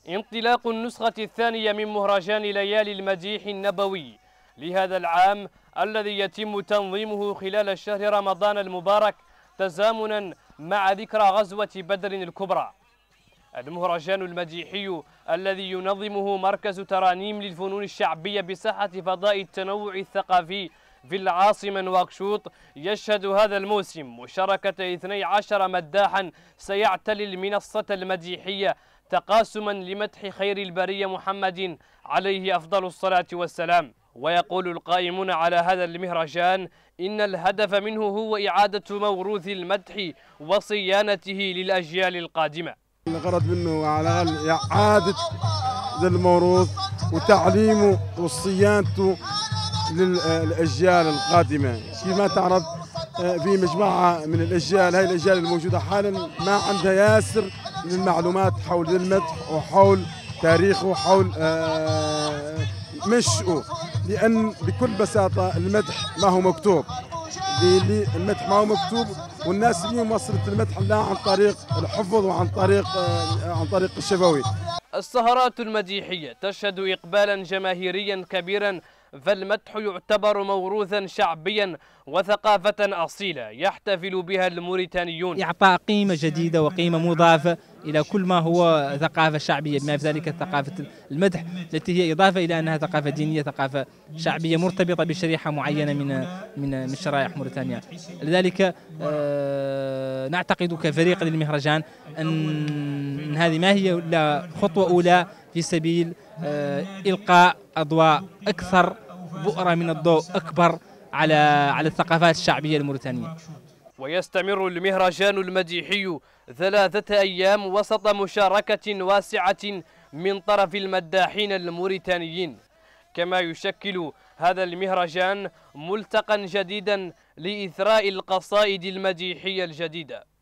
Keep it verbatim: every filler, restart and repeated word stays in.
انطلاق النسخة الثانية من مهرجان ليالي المديح النبوي لهذا العام الذي يتم تنظيمه خلال شهر رمضان المبارك تزامنا مع ذكرى غزوة بدر الكبرى. المهرجان المديحي الذي ينظمه مركز ترانيم للفنون الشعبية بساحة فضاء التنوع الثقافي في العاصمة نواكشوط يشهد هذا الموسم مشاركة اثني عشر مداحا سيعتلي المنصة المديحية تقاسما لمدح خير البرية محمد عليه أفضل الصلاة والسلام. ويقول القائمون على هذا المهرجان إن الهدف منه هو إعادة موروث المدح وصيانته للأجيال القادمة. الغرض منه على الأقل إعادة الموروث وتعليمه وصيانته للأجيال القادمة. كما تعرف في مجموعة من الأجيال، هاي الأجيال الموجودة حالا ما عندها ياسر من المعلومات حول المدح وحول تاريخه وحول منشئه، لأن بكل بساطة المدح ما هو مكتوب. المدح ما هو مكتوب، والناس اليوم وصلت المدح لها عن طريق الحفظ وعن طريق عن طريق الشفوي. السهرات المديحية تشهد إقبالا جماهيريا كبيرا، فالمدح يعتبر موروثا شعبيا وثقافة أصيلة يحتفل بها الموريتانيون. إعطاء قيمة جديدة وقيمة مضافة إلى كل ما هو ثقافة شعبية، بما في ذلك ثقافة المدح التي هي إضافة إلى أنها ثقافة دينية، ثقافة شعبية مرتبطة بشريحة معينة من من من شرائح موريتانيا. لذلك آه نعتقد كفريق للمهرجان أن هذه ما هي إلا خطوة أولى في سبيل آه إلقاء أضواء أكثر، بؤرة من الضوء أكبر على على الثقافات الشعبية الموريتانية. ويستمر المهرجان المديحي ثلاثة أيام وسط مشاركة واسعة من طرف المداحين الموريتانيين، كما يشكل هذا المهرجان ملتقى جديدا لإثراء القصائد المديحية الجديدة.